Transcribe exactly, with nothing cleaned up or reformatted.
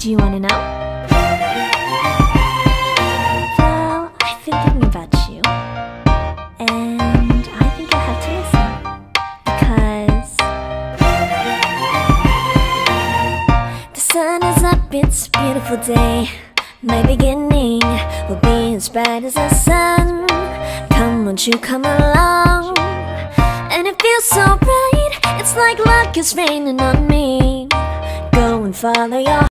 Do you wanna know? Well, I've been thinking about you, and I think I have to listen, because the sun is up, it's a beautiful day. My beginning will be as bright as the sun. Come, won't you come along? And it feels so bright, it's like luck is raining on me. Go and follow your